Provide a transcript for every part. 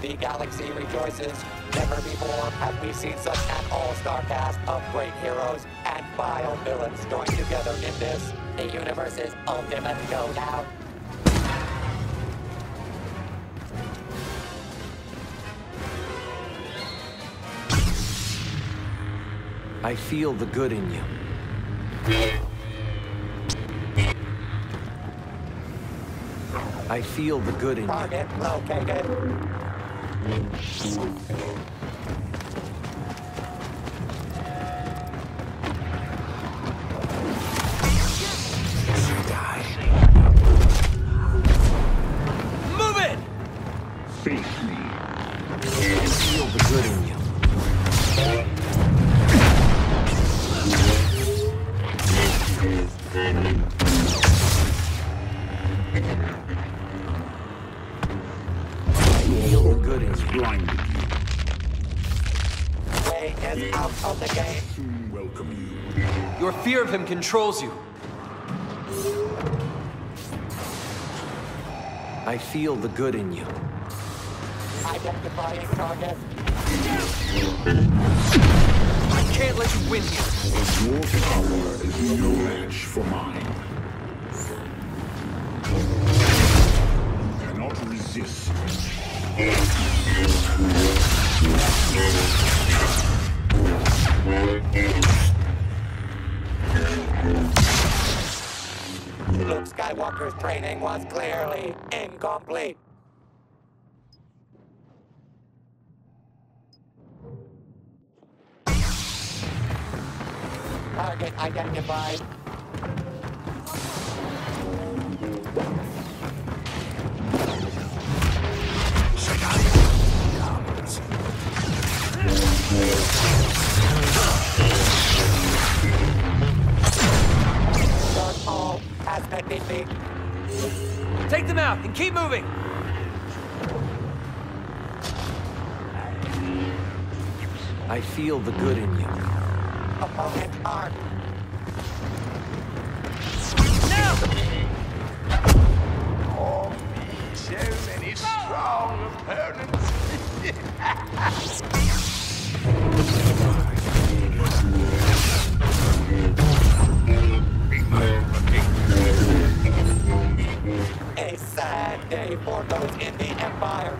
The galaxy rejoices. Never before have we seen such an all-star cast of great heroes and vile villains joined together in this, the universe's ultimate showdown. I feel the good in you. I feel the good in you. Target located. Move it! Face me. I feel the good in you. Blinded you. Way is out of the game. Soon welcome you. Your fear of him controls you. I feel the good in you. Identifying target. I can't let you win here. Your power is no match for mine. You cannot resist. Luke Skywalker's training was clearly incomplete. Target identified. Darth Maul has been defeated. Take them out and keep moving. I feel the good in you. Opponent armed. Now! Oh, so many strong opponents. A sad day for those in the Empire.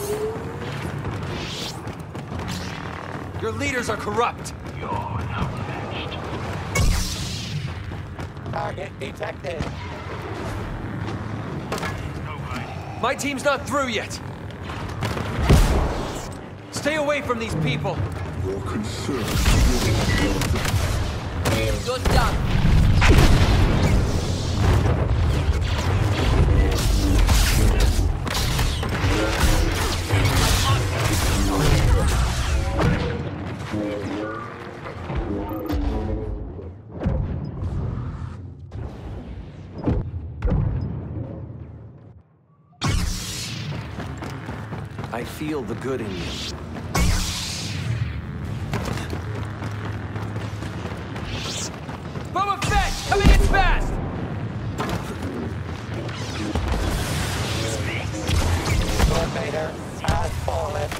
Your leaders are corrupt. You're outmatched. Target detected. My team's not through yet. Stay away from these people. Your concern. You're done. I feel the good in you. Boba Fett! Coming in fast! Lord Vader has fallen.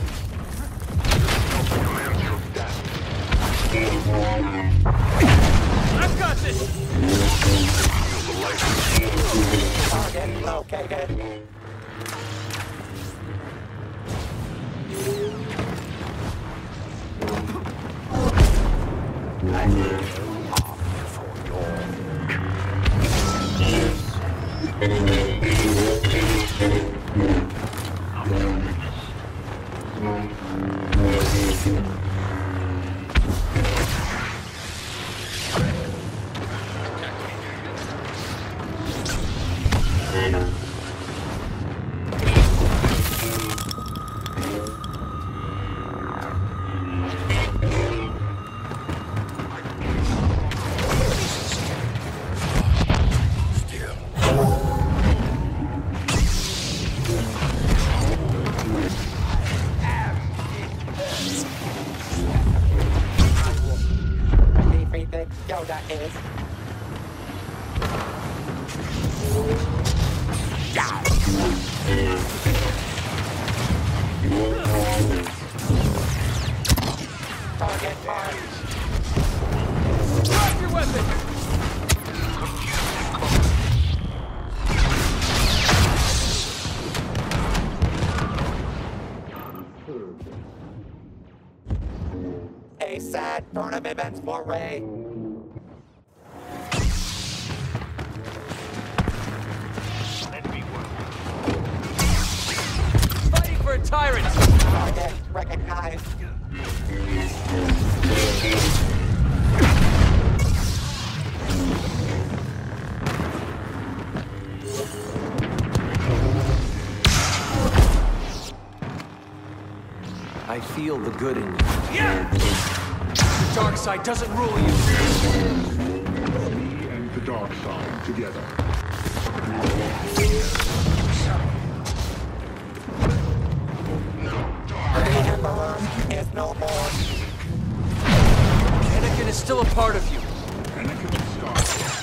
I've got this! Target located. Defeated Yoda is. Target marked. Drop your weapon! A sad tournament foray. Let me work. Fighting for a tyrant! Target recognized. I feel the good in you. Yeah! The dark side doesn't rule you. Me and the dark side together. The Emperor is no more. Anakin is still a part of you. Anakin Skywalker.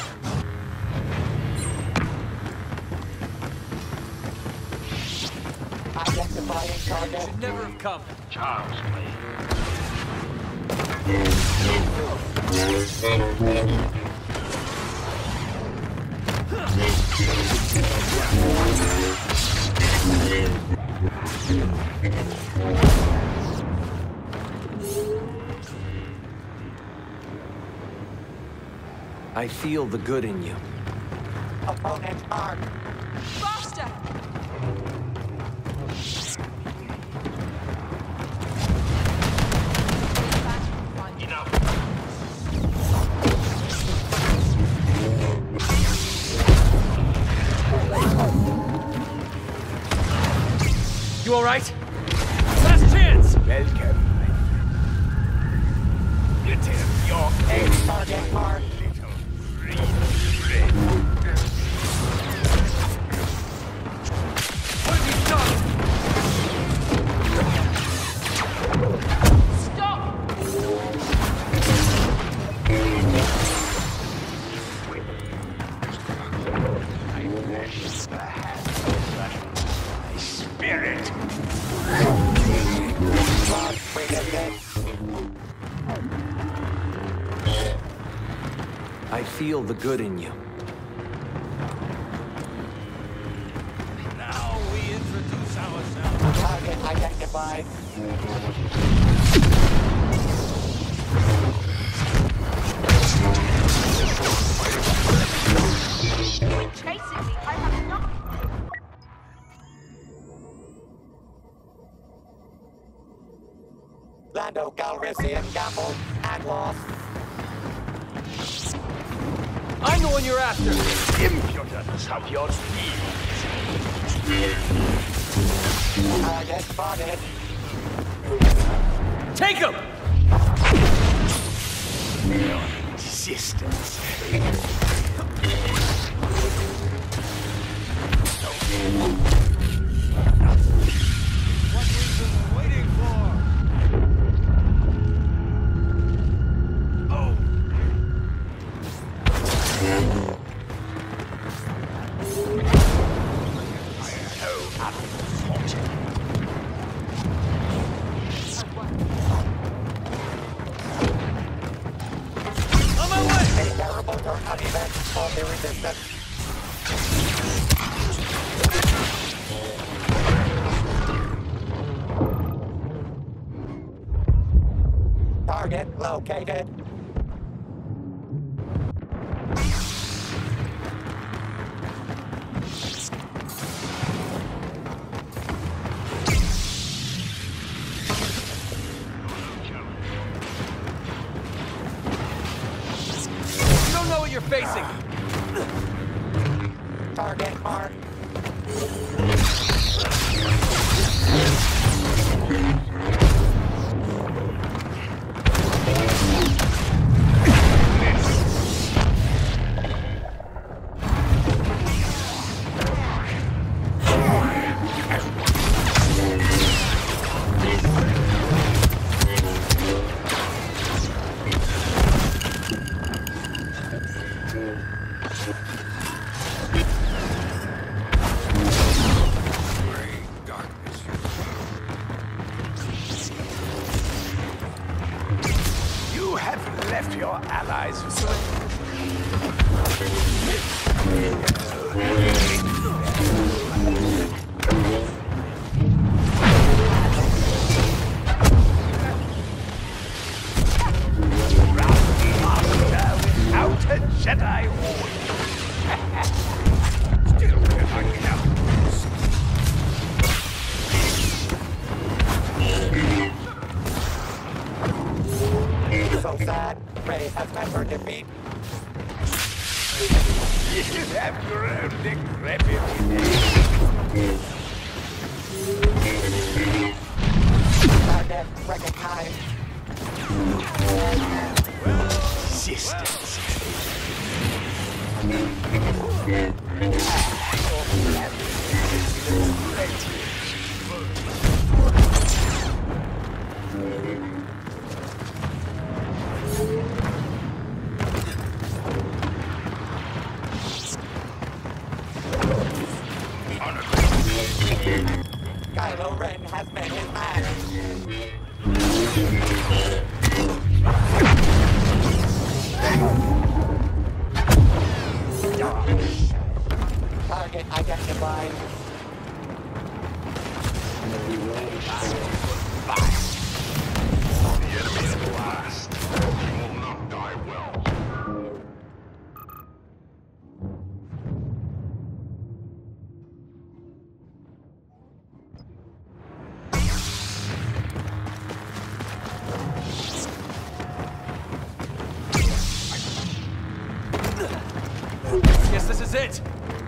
Identifying target. Should never have come. Child's play. I feel the good in you. Opponent marked. Faster! Enough. You alright? Last chance! Welcome. Get him, your Target marked. little green friend. What have you done? Stop! My spirit. Lost resistance. I feel the good in you. Now we introduce ourselves. Target identified. Chasing me, I have enough. Lando Calrissian gambled and lost. I'm the one you're after! Impudence have your speed. Target spotted. Take him! Resistance. What we've been waiting for. Oh. I know I'm fortunate. On my way! A terrible turn on events of the resistance. Target located. You don't know what you're facing! Target marked. feet. You have your own decrepit. Target recognized. Resistance. Kylo Ren has met his match. Target identified. The enemy is last. You will not die well. Guess this is it.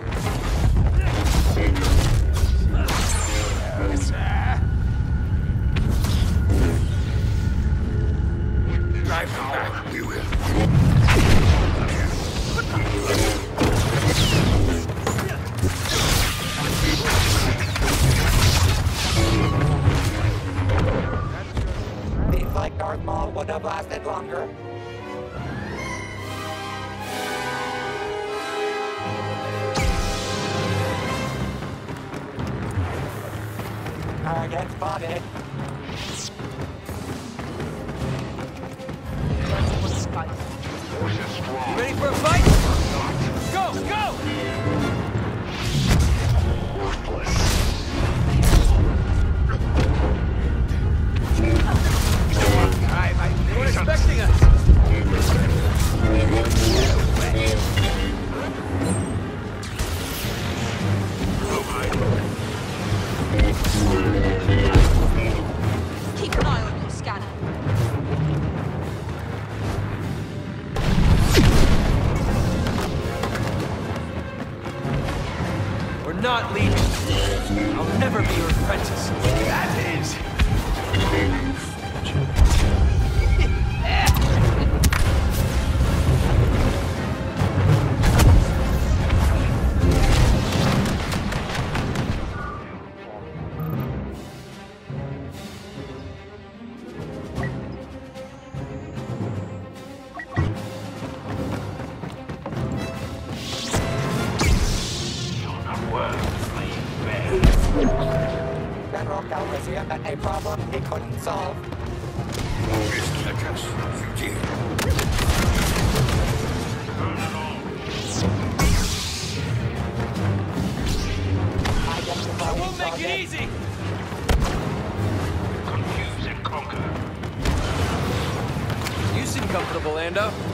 Drive them back. We will. Seems like Darth Maul would have lasted longer. Target spotted. Forces strong. Ready for a fight? Go, go! They weren't expecting us. Keep an eye on your scanner. We're not leaving. I'll never be your apprentice. That is. General Calrissian had a problem he couldn't solve. I won't make it easy! Confuse and conquer. You seem comfortable, Lando.